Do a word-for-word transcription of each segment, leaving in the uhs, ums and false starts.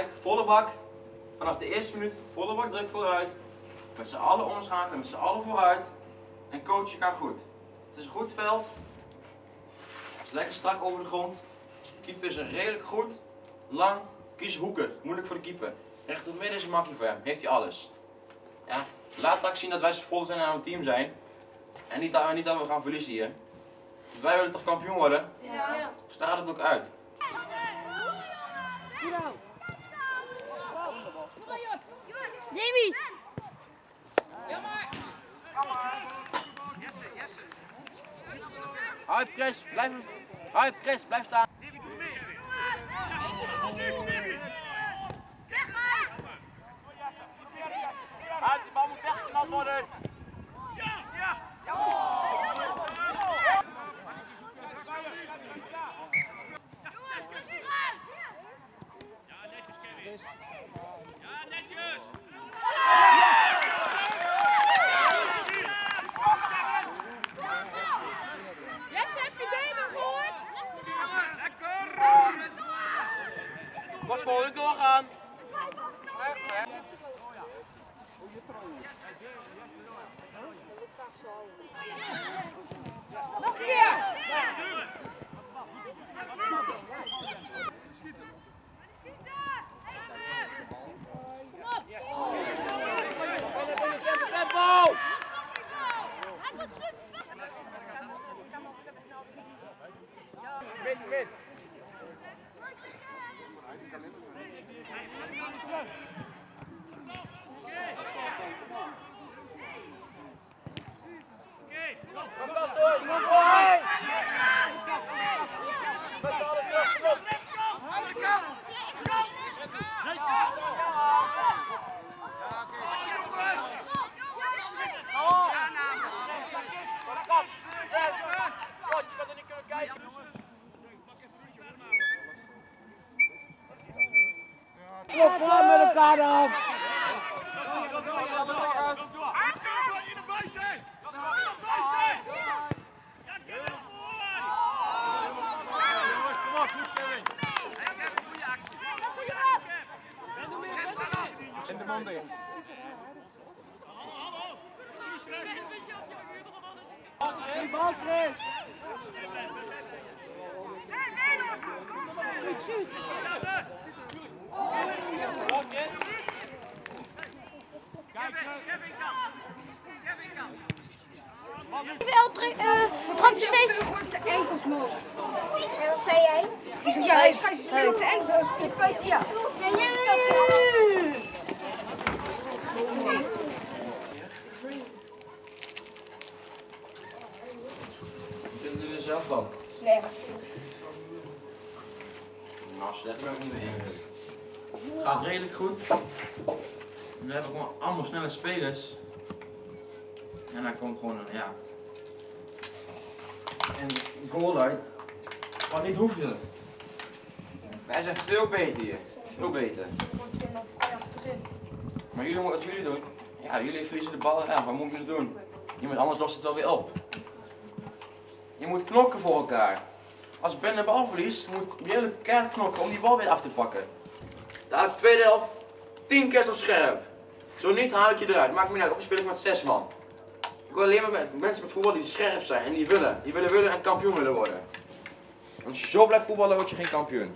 Kijk, volle bak. Vanaf de eerste minuut volle bak druk vooruit. Met z'n allen omschakelen, met z'n allen vooruit. En coach je elkaar goed. Het is een goed veld. Het is lekker strak over de grond. Keeper is een redelijk goed. Lang. Kies hoeken. Moeilijk voor de keeper. Recht op midden is een makkie voor hem. Heeft hij alles. Ja. Laat ook zien dat wij vol zijn en aan een team zijn. En niet dat, niet dat we gaan verliezen hier. Want wij willen toch kampioen worden? Ja. Straal het ook uit. Davy! Hard Chris, blijf, hard Chris, blijf staan. Hard, die bal moet weggeknald worden. Ja, ja. Ja, netjes. Pas vol, nu doorgaan. Nog een keer! Tempo! Win, win. Kom kast door, kom door! Met z'n allen terug, stop! Andere kant! Goed, je gaat er niet kunnen kijken. Klop aan met elkaar dan! En de man weer. Geen bal, Chris! Wel trampje steeds Op de enkels mogen. En wat zei jij? Ja, hij schijnt ze op de enkels. Ja. Vinden jullie er zelf van? Slecht. Nou, slecht ben ik niet meer in. Het gaat redelijk goed. En we hebben gewoon allemaal snelle spelers. En daar komt gewoon een, ja, een goal uit. Wat niet hoefde. Wij zijn veel beter hier. Veel beter. Maar jullie, wat jullie doen? Ja, jullie verliezen de bal. Ja, wat moeten ze doen? Iemand anders lost het wel weer op. Je moet knokken voor elkaar. Als Ben de bal verliest, moet je hele keihard knokken om die bal weer af te pakken. Dadelijk tweede helft, tien keer zo scherp. Zo niet, haal ik je eruit. Maakt me niet uit, of speel ik met zes man. Ik wil alleen maar met mensen met voetbal die scherp zijn en die willen. Die willen willen en kampioen willen worden. Want als je zo blijft voetballen, word je geen kampioen.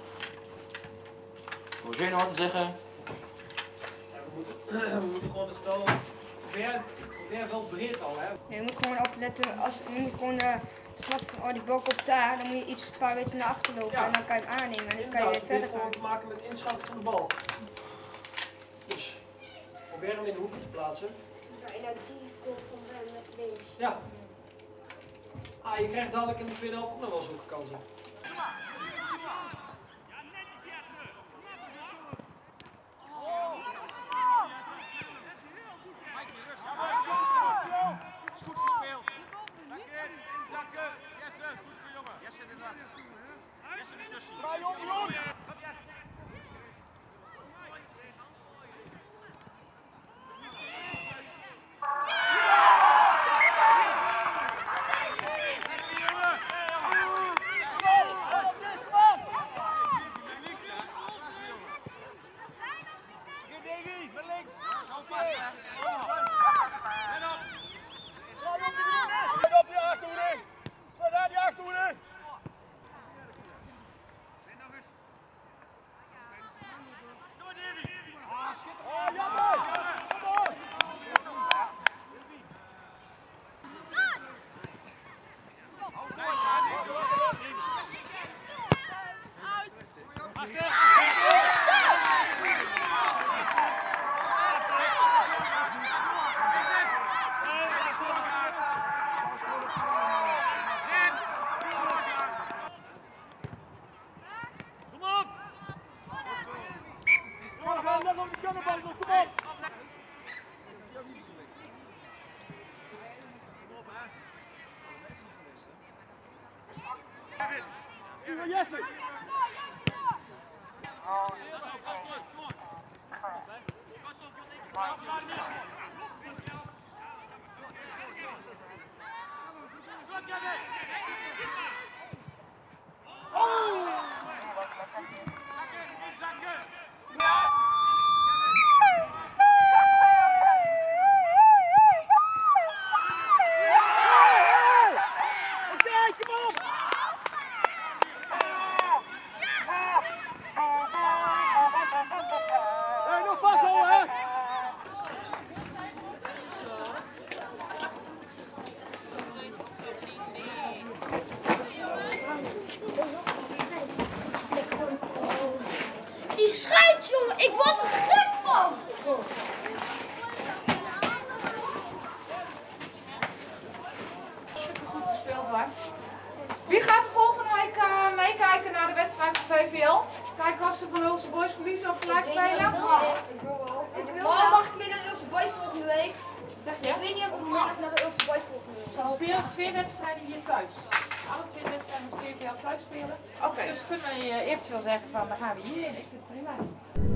Wil je nog wat te zeggen? Ja, we, moeten, we moeten gewoon het spel probeer, probeer wel breed al, hè. Nee, je moet gewoon opletten. Als, je moet gewoon uh, schatten van oh, die bal komt daar. Dan moet je iets een paar meter naar achter lopen Ja. en dan kan je hem aannemen en dan kan je weer verder gaan. Het maken met inschatten van de bal. Dus probeer hem in de hoeken te plaatsen. Ja, en uit die komt van hem met links. Ja. Ah, je krijgt dadelijk in de tweede helft ook nog wel zulke kansen. Die scheidt, jongen. Ik word er gek van. Goed gespeeld hoor. Wie gaat de volgende week uh, meekijken naar de wedstrijd van V V L? Kijken of ze van Hulse Boys verliezen of gelijk spelen? Ik wil wel. Ik wil wel. Mag ik mee naar de Ulse Boys volgende week? Zeg je? Ik weet niet of ik mee naar de Ulse Boys volgende week. We spelen twee wedstrijden hier thuis. Alle twee wedstrijden moet V V L thuis spelen. Oké. Dus kunnen we eventueel zeggen van dan gaan we hierheen. Ik vind het prima.